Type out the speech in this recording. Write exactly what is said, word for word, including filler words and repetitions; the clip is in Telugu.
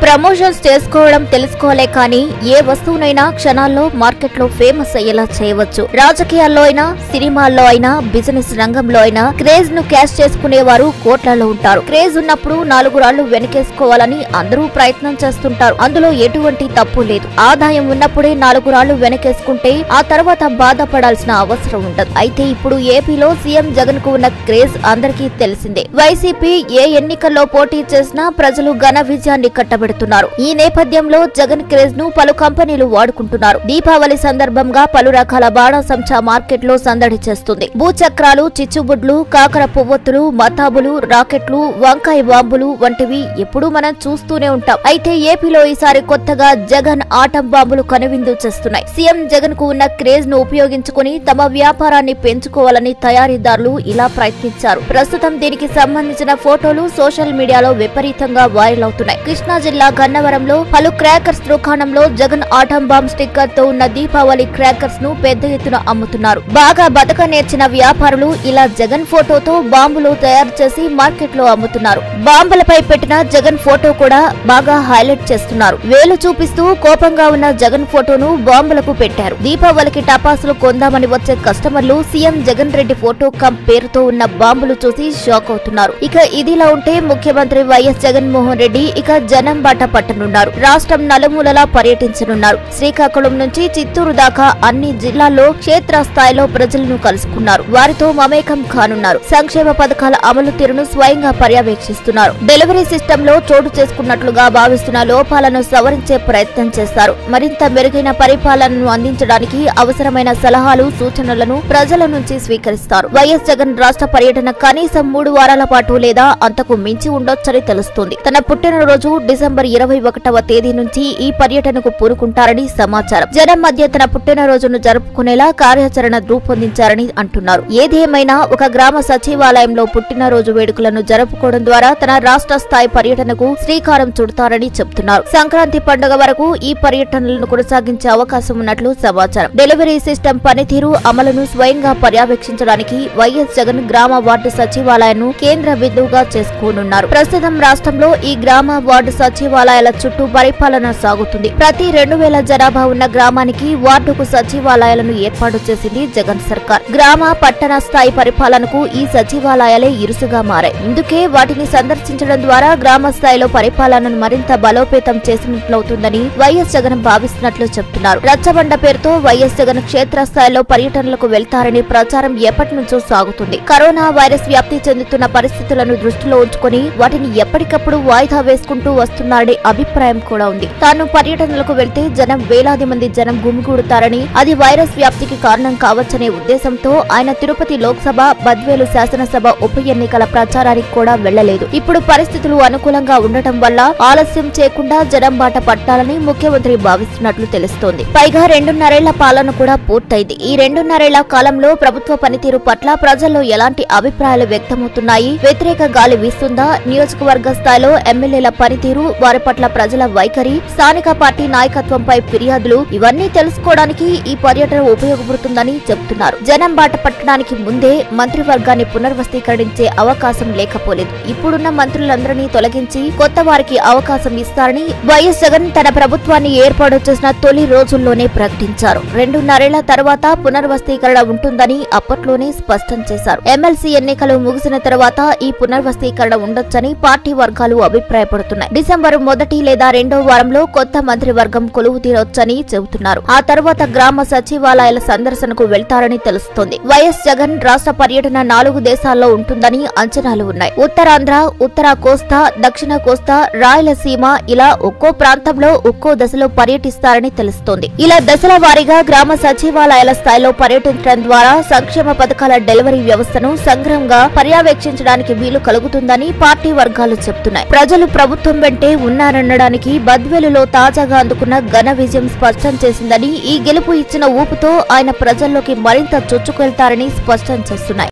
ప్రమోషన్స్ చేసుకోవడం తెలుసుకోలే కానీ ఏ వస్తువునైనా క్షణాల్లో మార్కెట్లో ఫేమస్ అయ్యేలా చేయవచ్చు. రాజకీయాల్లో అయినా, సినిమాల్లో అయినా, బిజినెస్ రంగంలో అయినా క్రేజ్ ను క్యాష్ చేసుకునేవారు కోట్లలో ఉంటారు. క్రేజ్ ఉన్నప్పుడు నాలుగు రాళ్లు వెనకేసుకోవాలని అందరూ ప్రయత్నం చేస్తుంటారు. అందులో ఎటువంటి తప్పు లేదు. ఆదాయం ఉన్నప్పుడే నాలుగు రాళ్లు వెనకేసుకుంటే ఆ తర్వాత బాధపడాల్సిన అవసరం ఉండదు. అయితే ఇప్పుడు ఏపీలో సీఎం జగన్ కు ఉన్న క్రేజ్ అందరికీ తెలిసిందే. వైసీపీ ఏ ఎన్నికల్లో పోటీ చేసినా ప్రజలు ఘన విజయాన్ని కట్టబెడుతున్నారు. ఈ నేపథ్యంలో జగన్ క్రేజ్ ను పలు కంపెనీలు వాడుకుంటున్నారు. దీపావళి సందర్భంగా పలు రకాల బాణాసంచా మార్కెట్ లో సందడి చేస్తుంది. భూచక్రాలు, చిచ్చుబుడ్లు, కాకర పువ్వొత్తులు, మతాబులు, రాకెట్లు, వంకాయ బాంబులు వంటివి ఎప్పుడూ మనం చూస్తూనే ఉంటాం. అయితే ఏపీలో ఈసారి కొత్తగా జగన్ ఆటం బాంబులు కనువిందు చేస్తున్నాయి. సీఎం జగన్ కు ఉన్న క్రేజ్ ను ఉపయోగించుకుని తమ వ్యాపారాన్ని పెంచుకోవాలని తయారీదారులు ఇలా ప్రయత్నించారు. ప్రస్తుతం దీనికి సంబంధించిన ఫోటోలు సోషల్ మీడియాలో విపరీతంగా వైరల్ అవుతున్నాయి. కృష్ణా జిల్లా గన్నవరంలో పలు క్రాకర్స్ దుకాణంలో జగన్ ఆటం బాంబ్ స్టిక్కర్ తో ఉన్న దీపావళి క్రాకర్స్ ను పెద్ద ఎత్తున అమ్ముతున్నారు. బాగా బతక నేర్చిన వ్యాపారులు ఇలా జగన్ ఫోటోతో బాంబులు తయారు చేసి మార్కెట్ లో అమ్ముతున్నారు. బాంబులపై పెట్టిన జగన్ ఫోటో కూడా బాగా హైలైట్ చేస్తున్నారు. వేలు చూపిస్తూ కోపంగా ఉన్న జగన్ ఫోటోను బాంబులకు పెట్టారు. దీపావళికి టపాసులు కొందామని వచ్చే కస్టమర్లు CM Jagan Reddy photo cum పేరుతో ఉన్న బాంబులు చూసి షాక్ అవుతున్నారు. ఇక ఇదిలా ఉంటే ముఖ్యమంత్రి వైఎస్ జగన్మోహన్ రెడ్డి ఇక జనం బాట పట్టనున్నారు. రాష్ట్రం నలుమూలలా పర్యటించనున్నారు. శ్రీకాకుళం నుంచి చిత్తూరు దాకా అన్ని జిల్లాల్లో క్షేత్రస్థాయిలో ప్రజలను కలుసుకున్నారు. వారితో మమేకం కానున్నారు. సంక్షేమ పథకాల అమలు తీరును స్వయంగా పర్యవేక్షిస్తున్నారు. డెలివరీ సిస్టమ్ లో చోటు చేసుకున్నట్లుగా భావిస్తున్న లోపాలను సవరించే ప్రయత్నం చేస్తారు. మరింత మెరుగైన పరిపాలనను అందించడానికి అవసరమైన సలహాలు, సూచనలను ప్రజల నుంచి స్వీకరిస్తారు. వైఎస్ జగన్ రాష్ట్ర పర్యటన కనీసం మూడు వారాల పాటు లేదా అంతకు మించి ఉండొచ్చని తెలుస్తోంది. తన పుట్టినరోజు డిసెంబర్ ఇరవై ఒకటవ తేదీ నుంచి ఈ పర్యటనకు పూనుకుంటారని సమాచారం. జనం మధ్య తన పుట్టినరోజును జరుపుకునేలా కార్యాచరణ రూపొందించారని అంటున్నారు. ఏదేమైనా ఒక గ్రామ సచివాలయంలో పుట్టినరోజు వేడుకలను జరుపుకోవడం ద్వారా తన రాష్ట్ర స్థాయి పర్యటనకు శ్రీకారం చుడతారని చెబుతున్నారు. సంక్రాంతి పండుగ వరకు ఈ పర్యటనలను కొనసాగించే అవకాశం ఉన్నట్లు సమాచారం. డెలివరీ సిస్టమ్ పనితీరు అమలును స్వయంగా పర్యవేక్షించడానికి వైఎస్ జగన్ గ్రామ వార్డు సచివాలయాన్ని కేంద్ర బిందువుగా చేసుకోనున్నారు. ప్రస్తుతం రాష్ట్రంలో ఈ గ్రామ వార్డు సచివాలయాల చుట్టూ పరిపాలన సాగుతుంది. ప్రతి రెండు వేల జనాభా ఉన్న గ్రామానికి వార్డుకు సచివాలయాలను ఏర్పాటు చేసింది జగన్ సర్కార్. గ్రామ, పట్టణ స్థాయి పరిపాలనకు ఈ సచివాలయాలే ఇరుసుగా మారాయి. ఇందుకే వాటిని సందర్శించడం ద్వారా గ్రామ స్థాయిలో పరిపాలనను మరింత బలోపేతం చేసినట్లవుతుందని వైఎస్ జగన్ భావిస్తున్నట్లు చెబుతున్నారు. రచ్చబండ పేరుతో వైఎస్ జగన్ క్షేత్రస్థాయిలో పర్యటనలకు వెళ్తారని ప్రచారం ఎప్పటి నుంచో సాగుతుంది. కరోనా వైరస్ వ్యాప్తి చెందుతున్న పరిస్థితులను దృష్టిలో ఉంచుకుని వాటిని ఎప్పటికప్పుడు వాయిదా వేసుకుంటూ వస్తున్నారనే అభిప్రాయం కూడా ఉంది. తాను పర్యటనలకు వెళ్తే జనం వేలాది మంది జనం గుమిగూడుతారని, అది వైరస్ వ్యాప్తికి కారణం కావచ్చనే ఉద్దేశంతో ఆయన తిరుపతి లోక్సభ, బద్వేలు శాసనసభ ఉప ఎన్నికల ప్రచారానికి కూడా వెళ్లలేదు. ఇప్పుడు పరిస్థితులు అనుకూలంగా ఉండటం వల్ల ఆలస్యం చేయకుండా జనం బాట పట్టాలని ముఖ్యమంత్రి భావిస్తున్నట్లు తెలుస్తోంది. పైగా రెండున్నరేళ్ల పాలన కూడా పూర్తయింది. ఈ రెండున్నరేళ్ల కాలంలో ప్రభుత్వ పనితీరు పట్ల ప్రజల్లో ఎలాంటి అభిప్రాయాలు వ్యక్తమవుతున్నాయి? వ్యతిరేక గాలి వీస్తుందా? నియోజకవర్గ స్థాయిలో ఎమ్మెల్యేల పనితీరు, వారి పట్ల ప్రజల వైఖరి, స్థానిక పార్టీ నాయకత్వంపై ఫిర్యాదులు ఇవన్నీ తెలుసుకోవడానికి ఈ పర్యటన ఉపయోగపడుతుందని చెబుతున్నారు. జనం బాట పట్టడానికి ముందే మంత్రివర్గాన్ని పునర్వస్థీకరించే అవకాశం లేకపోలేదు. ఇప్పుడున్న మంత్రులందరినీ తొలగించి కొత్త వారికి అవకాశం ఇస్తారని వైఎస్ జగన్ తన ప్రభుత్వాన్ని ఏర్పాటు చేసిన తొలి రోజుల్లోనే ప్రకటించారు. రెండున్నరేళ్ల తర్వాత పునర్వస్థీకరణ ఉంటుందని అప్పట్లోనే స్పష్టం చేశారు. ఎమ్మెల్సీ ఎన్నికలు ముగిసిన తర్వాత ఈ పునర్వస్థీకరణ ఉండొచ్చని పార్టీ వర్గాలు అభిప్రాయపడుతున్నాయి. డిసెంబర్ మొదటి లేదా రెండో వారంలో కొత్త మంత్రివర్గం కొలువు తీరొచ్చని చెబుతున్నారు. ఆ తర్వాత గ్రామ సచివాలయాల సందర్శనకు వెళ్తారని తెలుస్తోంది. వైఎస్ జగన్ రాష్ట్ర పర్యటన నాలుగు దేశాల్లో ఉంటుందని అంచనాలు ఉన్నాయి. ఉత్తరాంధ్ర, ఉత్తర కోస్తా, దక్షిణ కోస్తా, రాయలసీమ ఇలా ఒక్కో ప్రాంతంలో ఒక్కో దశలో పర్యటిస్తారని తెలుస్తోంది. ఇలా దశల వారీగా గ్రామ సచివాలయాల స్థాయిలో పర్యటించడం ద్వారా సంక్షేమ పథకాల డెలివరీ వ్యవస్థను సంగ్రహంగా పర్యవేక్షించడానికి వీలు కలుగుతుందని పార్టీ వర్గాలు చెబుతున్నాయి. ప్రజలు ప్రభుత్వం వెంటే ఉన్నారనడానికి బద్వేలులో తాజాగా అందుకున్న ఘన విజయం స్పష్టం చేసిందని, ఈ గెలుపు ఇచ్చిన ఊపుతో ఆయన ప్రజల్లోకి మరింత చొచ్చుకెళ్తారని స్పష్టం చేస్తున్నాయి.